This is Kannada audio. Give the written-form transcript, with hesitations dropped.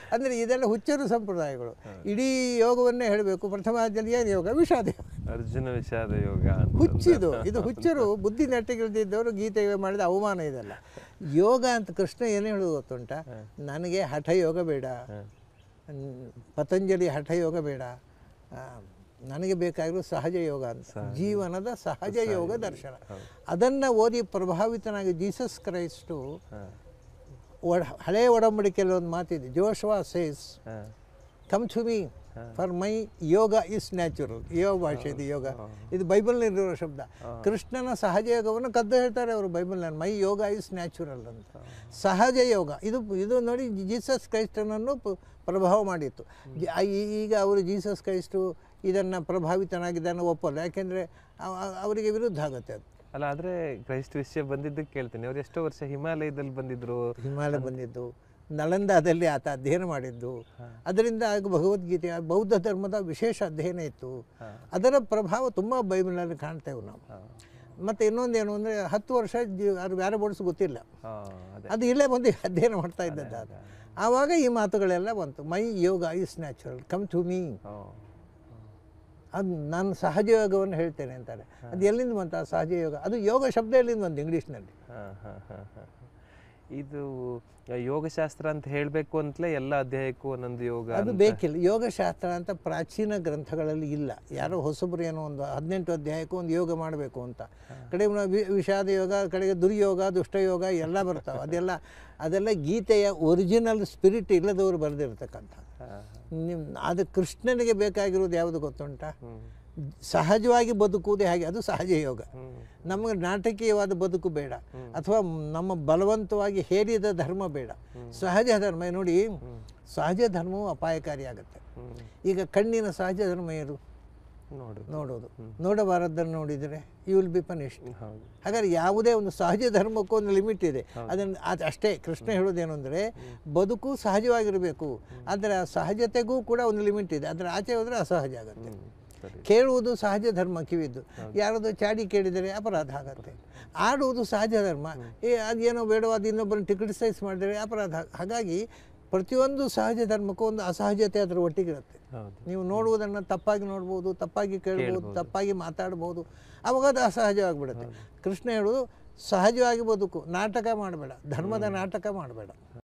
ಅಂದರೆ ಇದೆಲ್ಲ ಹುಚ್ಚರು ಸಂಪ್ರದಾಯಗಳು. ಇಡೀ ಯೋಗವನ್ನೇ ಹೇಳಬೇಕು. ಪ್ರಥಮಾದಲ್ಲಿ ಏನು ಯೋಗ? ವಿಷಾದ ಯೋಗ. ಅರ್ಜುನ ವಿಷಾದ ಯೋಗ ಹುಚ್ಚಿದು. ಇದು ಹುಚ್ಚರು, ಬುದ್ಧಿ ನೆಟ್ಟಿಗಿಳಿದಿದ್ದವರು ಗೀತೆ ಮಾಡಿದ ಅವಮಾನ ಇದೆಲ್ಲ. ಯೋಗ ಅಂತ ಕೃಷ್ಣ ಏನು ಹೇಳೋದು ಗೊತ್ತುಂಟ? ನನಗೆ ಹಠಯೋಗ ಬೇಡ, ಪತಂಜಲಿ ಹಠಯೋಗ ಬೇಡ, ನನಗೆ ಬೇಕಾಗಿರೋ ಸಹಜ ಯೋಗ ಅಂತ, ಜೀವನದ ಸಹಜ ಯೋಗ ದರ್ಶನ. ಅದನ್ನು ಓದಿ ಪ್ರಭಾವಿತನಾಗಿ ಜೀಸಸ್ ಕ್ರೈಸ್ಟು ಹಳೆಯ ಒಡಂಬಡಿಕೆಯಲ್ಲಿ ಒಂದು ಮಾತಿದೆ, Joshua says come to me for my yoga is natural. ಯೋಗ ಭಾಷೆ ಇದು ಯೋಗ, ಇದು ಬೈಬಲ್ನಲ್ಲಿರೋ ಶಬ್ದ. ಕೃಷ್ಣನ ಸಹಜ ಯೋಗವನ್ನು ಕದ್ದು ಹೇಳ್ತಾರೆ ಅವರು ಬೈಬಲ್ನಲ್ಲಿ, ಮೈ ಯೋಗ ಇಸ್ ನ್ಯಾಚುರಲ್ ಅಂತ. ಸಹಜ ಯೋಗ ಇದು ನೋಡಿ ಜೀಸಸ್ ಕ್ರೈಸ್ಟನನ್ನು ಪ್ರಭಾವ ಮಾಡಿತ್ತು. ಈಗ ಅವರು ಜೀಸಸ್ ಕ್ರೈಸ್ಟು ಇದನ್ನು ಪ್ರಭಾವಿತನಾಗಿದ್ದನ್ನು ಒಪ್ಪಲ್ಲ, ಯಾಕೆಂದರೆ ಅವರಿಗೆ ವಿರುದ್ಧ ಆಗುತ್ತೆ ಅದು. ಅಲ್ಲ, ಆದರೆ ಕ್ರೈಸ್ಟ್ ವಿಷಯ ಬಂದಿದ್ದಕ್ಕೆ ಕೇಳ್ತೀನಿ, ಅವ್ರು ಎಷ್ಟೋ ವರ್ಷ ಹಿಮಾಲಯದಲ್ಲಿ ಬಂದಿದ್ರು. ಹಿಮಾಲಯ ಬಂದಿದ್ದು, ನಳಂದಾದಲ್ಲಿ ಆತ ಅಧ್ಯಯನ ಮಾಡಿದ್ದು, ಅದರಿಂದ ಆಗ ಭಗವದ್ಗೀತೆ ಬೌದ್ಧ ಧರ್ಮದ ವಿಶೇಷ ಅಧ್ಯಯನ ಇತ್ತು. ಅದರ ಪ್ರಭಾವ ತುಂಬ ಬೈಬಲ್ನಲ್ಲಿ ಕಾಣ್ತೇವೆ ನಾವು. ಮತ್ತು ಇನ್ನೊಂದೇನು ಅಂದರೆ 10 ವರ್ಷ ಅದು ಬೇರೆ ಬೋರ್ಡ್ಸ್ ಗೊತ್ತಿಲ್ಲ, ಅದು ಇಲ್ಲೇ ಬಂದು ಅಧ್ಯಯನ ಮಾಡ್ತಾ ಇದ್ದದ್ದು. ಅದು ಆವಾಗ ಈ ಮಾತುಗಳೆಲ್ಲ ಬಂತು, my yoga is natural come to me. ಅದು ನಾನು ಸಹಜ ಯೋಗವನ್ನು ಹೇಳ್ತೇನೆ ಅಂತಾರೆ. ಅದು ಎಲ್ಲಿಂದ ಬಂತ ಸಹಜ ಯೋಗ? ಅದು ಯೋಗ ಶಬ್ದ ಎಲ್ಲಿಂದ ಬಂತು ಇಂಗ್ಲೀಷ್ನಲ್ಲಿ? ಇದು ಯೋಗಶಾಸ್ತ್ರ ಅಂತ ಹೇಳಬೇಕು ಅಂತಲೇ ಎಲ್ಲ ಅಧ್ಯಾಯಕ್ಕೂ ಒಂದೊಂದು ಯೋಗ ಅದು ಬೇಕಿಲ್ಲ. ಯೋಗಶಾಸ್ತ್ರ ಅಂತ ಪ್ರಾಚೀನ ಗ್ರಂಥಗಳಲ್ಲಿ ಇಲ್ಲ. ಯಾರೋ ಹೊಸಬರು ಏನೋ ಒಂದು 18 ಅಧ್ಯಾಯಕ್ಕೂ ಒಂದು ಯೋಗ ಮಾಡಬೇಕು ಅಂತ, ಕಡೆಗೆ ವಿಷಾದ ಯೋಗ, ಕಡೆಗೆ ದುರ್ಯೋಗ, ದುಷ್ಟಯೋಗ ಎಲ್ಲ ಬರ್ತಾವೆ. ಅದೆಲ್ಲ ಗೀತೆಯ ಒರಿಜಿನಲ್ ಸ್ಪಿರಿಟ್ ಇಲ್ಲದವರು ಬರೆದಿರ್ತಕ್ಕಂಥ. ಅದು ಕೃಷ್ಣನಿಗೆ ಬೇಕಾಗಿರೋದು ಯಾವುದು ಗೊತ್ತುಂಟ? ಸಹಜವಾಗಿ ಬದುಕುವುದೇ ಹಾಗೆ, ಅದು ಸಹಜ ಯೋಗ. ನಮಗೆ ನಾಟಕೀಯವಾದ ಬದುಕು ಬೇಡ, ಅಥವಾ ನಮ್ಮ ಬಲವಂತವಾಗಿ ಹೇರಿದ ಧರ್ಮ ಬೇಡ. ಸಹಜ ಧರ್ಮ ನೋಡಿ, ಸಹಜ ಧರ್ಮವು ಅಪಾಯಕಾರಿಯಾಗುತ್ತೆ. ಈಗ ಕಣ್ಣಿನ ಸಹಜ ಧರ್ಮ ಏನು? ನೋಡೋದು. ನೋಡಬಾರದನ್ನು ನೋಡಿದರೆ ಯು ವಿಲ್ ಬಿ ಪನಿಷ್ಡ್. ಹಾಗಾದ್ರೆ ಯಾವುದೇ ಒಂದು ಸಹಜ ಧರ್ಮಕ್ಕೂ ಒಂದು ಲಿಮಿಟ್ ಇದೆ. ಅದನ್ನು ಅಷ್ಟೇ ಕೃಷ್ಣ ಹೇಳೋದೇನು ಅಂದರೆ, ಬದುಕು ಸಹಜವಾಗಿರಬೇಕು, ಆದರೆ ಆ ಸಹಜತೆಗೂ ಕೂಡ ಒಂದು ಲಿಮಿಟ್ ಇದೆ. ಅದರ ಆಚೆ ಹೋದರೆ ಅಸಹಜ ಆಗುತ್ತೆ. ಕೇಳುವುದು ಸಹಜ ಧರ್ಮ, ಕಿವಿದ್ದು ಯಾರಾದರೂ ಚಾಡಿ ಕೇಳಿದರೆ ಅಪರಾಧ ಆಗುತ್ತೆ. ಆಡುವುದು ಸಹಜ ಧರ್ಮ, ಅದೇನೋ ಬೇಡವಾದ ಇನ್ನೊಬ್ಬರನ್ನು ಕ್ರಿಟಿಸೈಸ್ ಮಾಡಿದರೆ ಅಪರಾಧ. ಹಾಗಾಗಿ ಪ್ರತಿಯೊಂದು ಸಹಜ ಧರ್ಮಕ್ಕೂ ಒಂದು ಅಸಹಜತೆ ಅದರ ಒಟ್ಟಿಗಿರುತ್ತೆ. ನೀವು ನೋಡುವುದನ್ನು ತಪ್ಪಾಗಿ ನೋಡ್ಬೋದು, ತಪ್ಪಾಗಿ ಕೇಳ್ಬೋದು, ತಪ್ಪಾಗಿ ಮಾತಾಡ್ಬೋದು, ಅವಾಗ ಅದು ಅಸಹಜವಾಗಿಬಿಡುತ್ತೆ. ಕೃಷ್ಣ ಹೇಳೋದು ಸಹಜವಾಗಿ ಬದುಕು, ನಾಟಕ ಮಾಡಬೇಡ, ಧರ್ಮದ ನಾಟಕ ಮಾಡಬೇಡ.